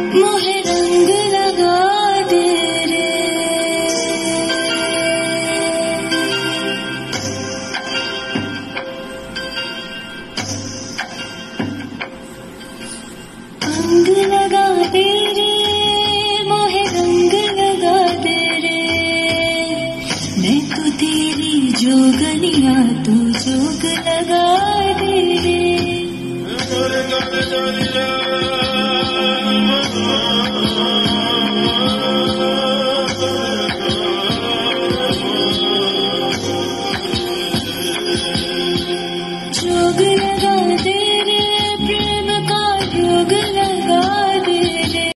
मोहे रंग लगा दे रे। रंग लगा दे रे, मोहे रंग लगा दे रे। मैं तो तेरी जोगनिया, तू जोग लगा दे रे।